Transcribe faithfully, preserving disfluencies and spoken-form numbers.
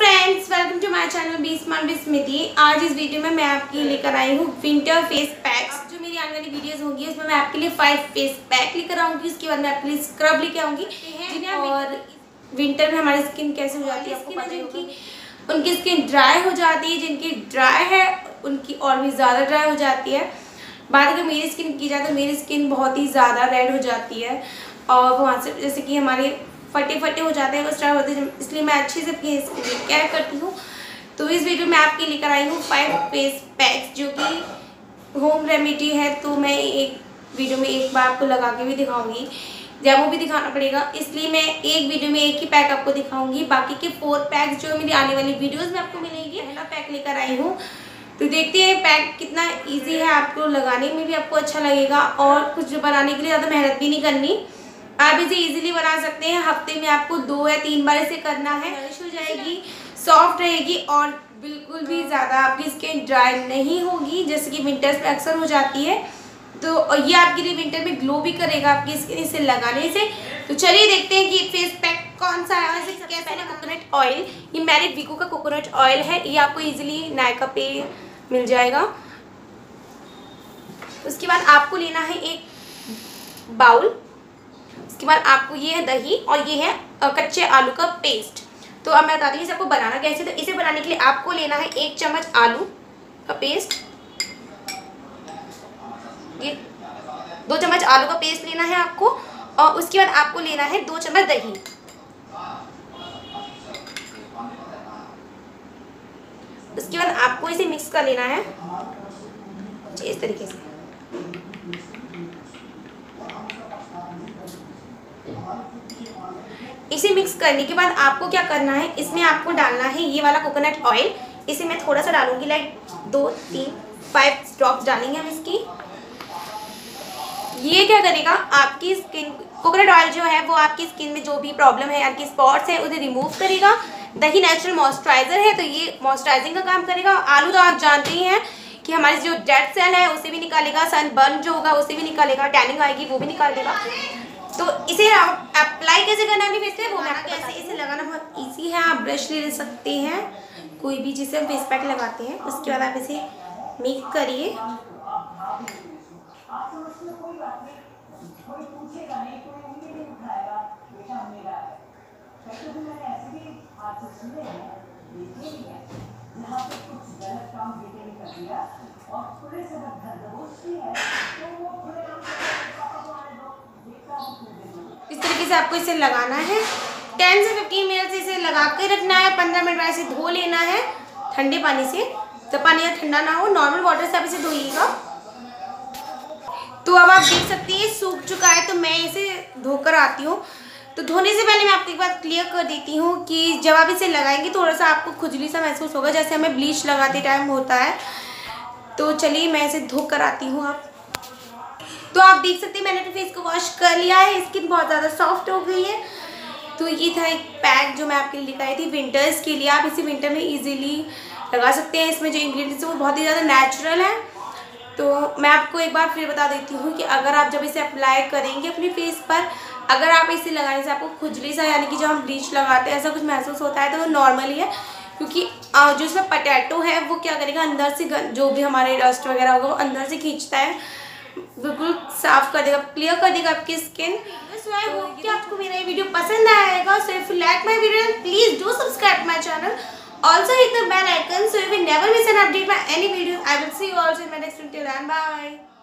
Friends, welcome to my channel be smart be Smiti. आज इस video में मैं आपके लिए लेकर आई हूँ विंटर फेस पैक्स। जो मेरी आने वाली वीडियोस होंगी उसमें मैं आपके लिए फाइव फेस पैक लेकर आऊंगी। उसके बाद मैं आपके लिए स्क्रब लेकर आऊंगी जिन्हें और विंटर में हमारी स्किन कैसे हो जाती है, स्किन है जिनकी उनकी स्किन ड्राई हो जाती है, जिनकी ड्राई है उनकी और भी ज़्यादा ड्राई हो जाती है। बात अगर मेरी स्किन की जाए तो मेरी स्किन बहुत ही ज़्यादा रेड हो जाती है और वहाँ से जैसे कि हमारे फटे फटे हो जाते हैं, वो स्टार्ट होते हैं, इसलिए मैं अच्छे से अपनी स्किन केयर करती हूँ। तो इस वीडियो में आपके लेकर आई हूँ फाइव फेस पैक्स जो कि होम रेमेडी है। तो मैं एक वीडियो में एक बार आपको लगा के भी दिखाऊंगी, डेमो भी दिखाना पड़ेगा, इसलिए मैं एक वीडियो में एक ही पैक आपको दिखाऊंगी। बाकी के फोर पैक्स जो मेरी आने वाली वीडियोज़ में आपको मिलेंगी। पहला पैक लेकर आई हूँ, तो देखते हैं पैक कितना ईजी है, आपको लगाने में भी आपको अच्छा लगेगा और कुछ बनाने के लिए ज़्यादा मेहनत भी नहीं करनी। आप इसे इजीली बना सकते हैं। हफ्ते में आपको दो या तीन बार इसे करना है। नरिश हो जाएगी, सॉफ्ट रहेगी और बिल्कुल भी ज़्यादा आपकी स्किन ड्राई नहीं होगी जैसे कि विंटर्स में अक्सर हो जाती है। तो ये आपके लिए विंटर में ग्लो भी करेगा आपकी स्किन इसे लगाने से। तो चलिए देखते हैं कि फेस पैक कौन सा है। इसे कैसे है कोकोनट ऑयल, ये मैरिड वीको का कोकोनट ऑयल है। ये आपको इजीली नायका पे मिल जाएगा। उसके बाद आपको लेना है एक बाउल। उसके बाद आपको ये है दही और ये है कच्चे आलू का पेस्ट। तो अब मैं बताती हूँ इसे आपको बनाना कैसे। तो इसे बनाने के लिए आपको लेना है एक चम्मच आलू का पेस्ट, ये दो चम्मच आलू का पेस्ट लेना है आपको। और उसके बाद आपको लेना है दो चम्मच दही। उसके बाद आपको इसे मिक्स कर लेना है इस तरीके से। इसे मिक्स करने के बाद आपको क्या करना है, इसमें आपको डालना है ये वाला कोकोनट ऑयल। इसे मैं थोड़ा सा डालूंगी, लाइक दो तीन फाइव ड्रॉप्स डालेंगे हम इसकी। ये क्या करेगा, आपकी स्किन, कोकोनट ऑयल जो है वो आपकी स्किन में जो भी प्रॉब्लम है, आपकी स्पॉट्स है उसे रिमूव करेगा। दही नेचुरल मॉइस्चराइजर है तो ये मॉइस्चराइजिंग का काम करेगा। आलू तो आप जानते ही हैं कि हमारी जो डेड सेल है उसे भी निकालेगा, सनबर्न जो होगा उसे भी निकालेगा, टैनिंग आएगी वो भी निकाल देगा। तो इसे आप अप्लाई कैसे करना है अपनी फेस पे वो मैं आपको कैसे इसे लगाना बहुत इजी है। आप ब्रश ले सकते हैं कोई भी जिससे हम फेस पैक लगाते हैं। उसके बाद आप इसे मिक्स करिए। इस तरीके से आपको इसे लगाना है। टेन से फिफ्टीन मिनट से इसे लगा के रखना है। पंद्रह मिनट बाद इसे धो लेना है ठंडे पानी से, जब पानी ठंडा ना हो, नॉर्मल वाटर से आप इसे धोइएगा। तो अब आप देख सकते हैं सूख चुका है, तो मैं इसे धोकर आती हूँ। तो धोने से पहले मैं आपको एक बात क्लियर कर देती हूँ कि जब आप इसे लगाएंगे थोड़ा सा आपको खुजली सा महसूस होगा जैसे हमें ब्लीच लगाते टाइम होता है। तो चलिए मैं इसे धो कर आती हूँ। आप तो आप देख सकते हैं मैंने तो फेस को वॉश कर लिया है, स्किन बहुत ज़्यादा सॉफ्ट हो गई है। तो ये था एक पैक जो मैं आपके लिए लेकर आई थी विंटर्स के लिए। आप इसे विंटर में इजीली लगा सकते हैं। इसमें जो इंग्रेडिएंट्स है वो बहुत ही ज़्यादा नेचुरल है। तो मैं आपको एक बार फिर बता देती हूँ कि अगर आप जब इसे अप्लाई करेंगे अपने फेस पर, अगर आप इसे लगाने से आपको खुजली सा यानी कि जब हम ब्लीच लगाते हैं ऐसा कुछ महसूस होता है तो वो नॉर्मल ही है, क्योंकि जो इसमें पोटैटो है वो क्या करेगा, अंदर से जो भी हमारे डस्ट वगैरह होगा वो अंदर से खींचता है, बिल्कुल साफ कर देगा, क्लियर कर देगा आपकी स्किन। सो आई होप कि आपको मेरा ये वीडियो पसंद आएगा। So if you like my video please do subscribe my channel, also hit the bell icon so you will never miss an update by any video. I will see you also in my next video. Till then, bye.